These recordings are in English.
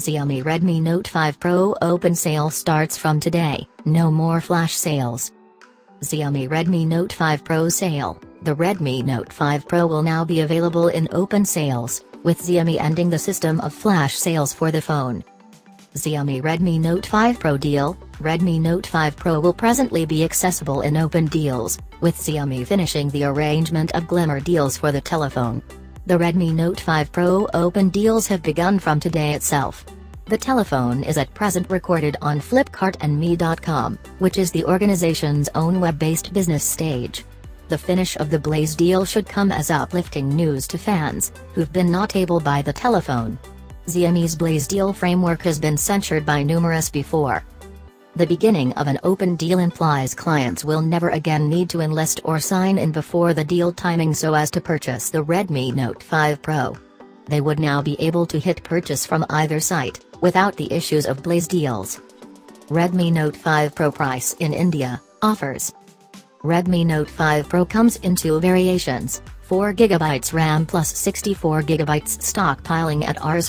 Xiaomi Redmi Note 5 Pro open sale starts from today, no more flash sales. Xiaomi Redmi Note 5 Pro sale. The Redmi Note 5 Pro will now be available in open sales, with Xiaomi ending the system of flash sales for the phone. Xiaomi Redmi Note 5 Pro deal. Redmi Note 5 Pro will presently be accessible in open deals, with Xiaomi finishing the arrangement of glimmer deals for the telephone. The Redmi Note 5 Pro open deals have begun from today itself. The telephone is at present recorded on Flipkart and me.com, which is the organization's own web-based business stage. The finish of the Blaze deal should come as uplifting news to fans, who've been not able to buy the telephone. Xiaomi's Blaze deal framework has been censured by numerous before. The beginning of an open deal implies clients will never again need to enlist or sign in before the deal timing so as to purchase the Redmi Note 5 Pro. They would now be able to hit purchase from either site, without the issues of Blaze deals. Redmi Note 5 Pro price in India, offers. Redmi Note 5 Pro comes in two variations, 4GB RAM plus 64GB stockpiling at Rs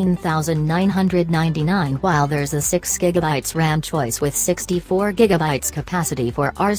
14,999, while there's a 6GB RAM choice with 64GB capacity for Rs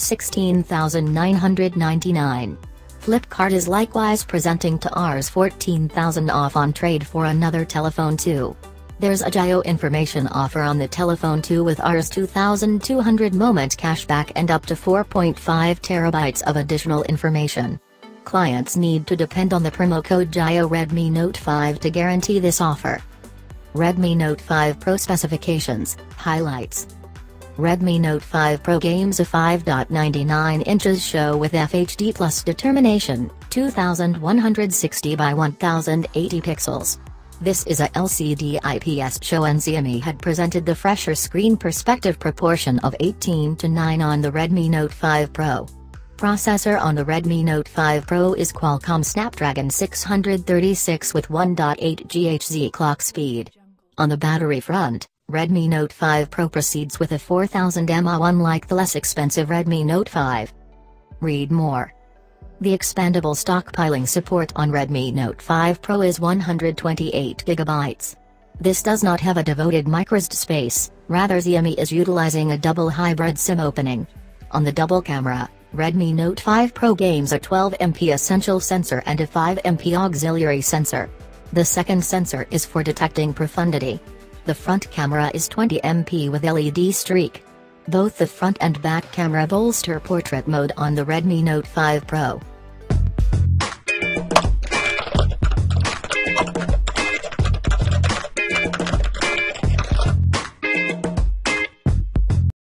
16,999. Flipkart is likewise presenting to Rs 14,000 off on trade for another telephone too. There's a Jio information offer on the telephone too with Rs 2,200 moment cashback and up to 4.5 TB of additional information. Clients need to depend on the promo code Jio Redmi Note 5 to guarantee this offer. Redmi Note 5 Pro specifications, highlights. Redmi Note 5 Pro games a 5.99 inches show with FHD plus determination, 2160 by 1080 pixels. This is a LCD IPS show, and Xiaomi had presented the fresher screen perspective proportion of 18:9 on the Redmi Note 5 Pro. Processor on the Redmi Note 5 Pro is Qualcomm Snapdragon 636 with 1.8 GHz clock speed. On the battery front, Redmi Note 5 Pro proceeds with a 4000 mAh, unlike the less expensive Redmi Note 5. Read more. The expandable stockpiling support on Redmi Note 5 Pro is 128GB. This does not have a devoted microSD space, rather Xiaomi is utilizing a double hybrid SIM opening. On the double camera, Redmi Note 5 Pro gains a 12MP essential sensor and a 5MP auxiliary sensor. The second sensor is for detecting profundity. The front camera is 20MP with LED streak. Both the front and back camera bolster portrait mode on the Redmi Note 5 Pro.